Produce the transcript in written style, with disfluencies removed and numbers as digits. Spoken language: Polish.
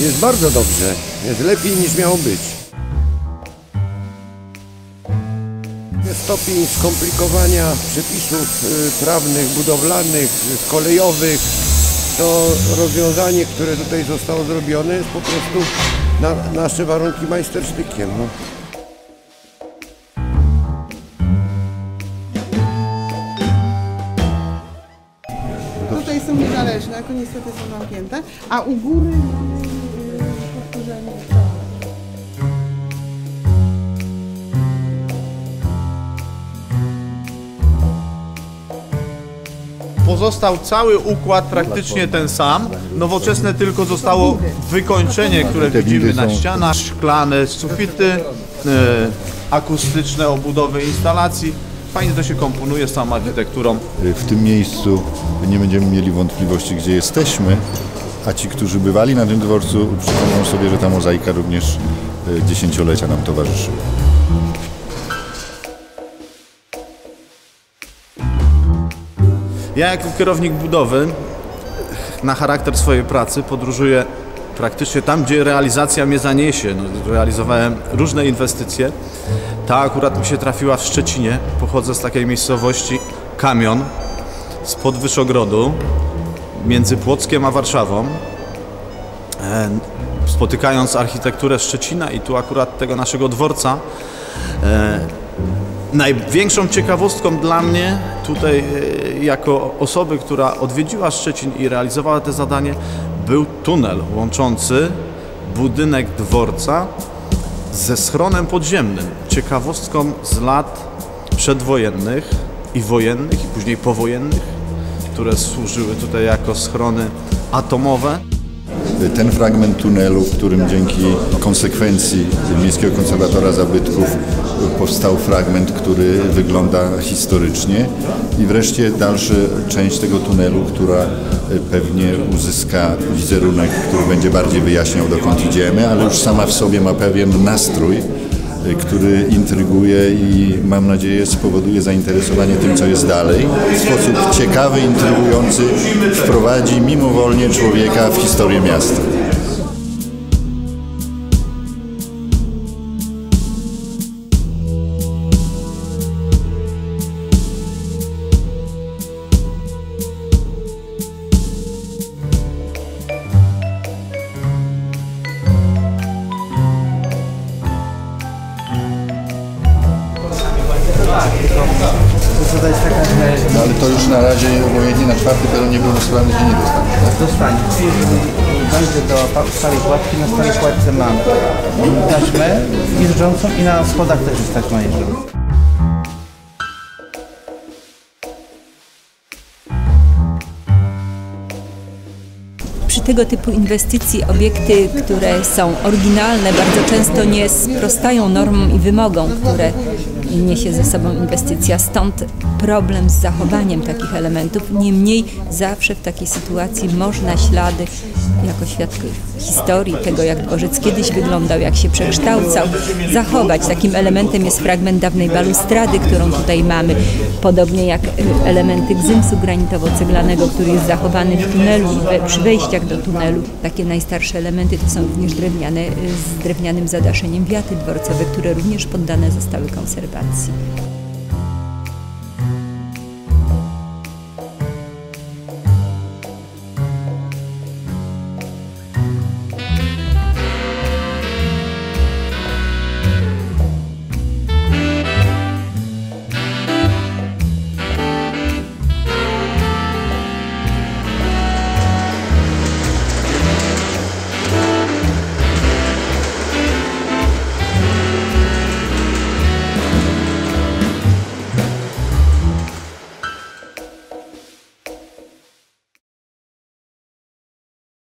Jest bardzo dobrze, jest lepiej niż miało być. Stopień skomplikowania przepisów prawnych, budowlanych, kolejowych, to rozwiązanie, które tutaj zostało zrobione, jest po prostu na nasze warunki majstersztykiem. No. Tutaj są niezależne, jako niestety są zamknięte, a u góry powtórzenie. Pozostał cały układ praktycznie ten sam. Nowoczesne tylko zostało wykończenie, które widzimy na ścianach, szklane sufity, akustyczne obudowy instalacji. Fajnie to się komponuje z całą architekturą. W tym miejscu nie będziemy mieli wątpliwości, gdzie jesteśmy, a ci, którzy bywali na tym dworcu, przypomną sobie, że ta mozaika również dziesięciolecia nam towarzyszyła. Ja jako kierownik budowy na charakter swojej pracy podróżuję praktycznie tam, gdzie realizacja mnie zaniesie. No, realizowałem różne inwestycje. Ta akurat mi się trafiła w Szczecinie. Pochodzę z takiej miejscowości Kamion, spod Wyszogrodu, między Płockiem a Warszawą. Spotykając architekturę Szczecina i tu akurat tego naszego dworca, największą ciekawostką dla mnie tutaj jako osoby, która odwiedziła Szczecin i realizowała te zadanie, był tunel łączący budynek dworca ze schronem podziemnym. Ciekawostką z lat przedwojennych i wojennych i później powojennych, które służyły tutaj jako schrony atomowe. Ten fragment tunelu, w którym dzięki konsekwencji Miejskiego Konserwatora Zabytków powstał fragment, który wygląda historycznie, i wreszcie dalsza część tego tunelu, która pewnie uzyska wizerunek, który będzie bardziej wyjaśniał, dokąd idziemy, ale już sama w sobie ma pewien nastrój, który intryguje i mam nadzieję spowoduje zainteresowanie tym, co jest dalej. W sposób ciekawy, intrygujący wprowadzi mimowolnie człowieka w historię miasta. No ale to już na razie obojętnie na czwarty peron niepełnosprawny się nie dostanie, tak? Dostanie. Dojdzie do starej kładki, na starej kładce mam taśmę jeżdżącą i na schodach też jest taśma jeżdżąca. Przy tego typu inwestycji obiekty, które są oryginalne, bardzo często nie sprostają normom i wymogom, które niesie ze sobą inwestycja. Stąd problem z zachowaniem takich elementów. Niemniej zawsze w takiej sytuacji można ślady, jako świadek historii tego, jak dworzec kiedyś wyglądał, jak się przekształcał, zachować. Takim elementem jest fragment dawnej balustrady, którą tutaj mamy, podobnie jak elementy gzymsu granitowo-ceglanego, który jest zachowany w tunelu i przy wejściach do tunelu. Takie najstarsze elementy to są również drewniane, z drewnianym zadaszeniem wiaty dworcowe, które również poddane zostały konserwacji.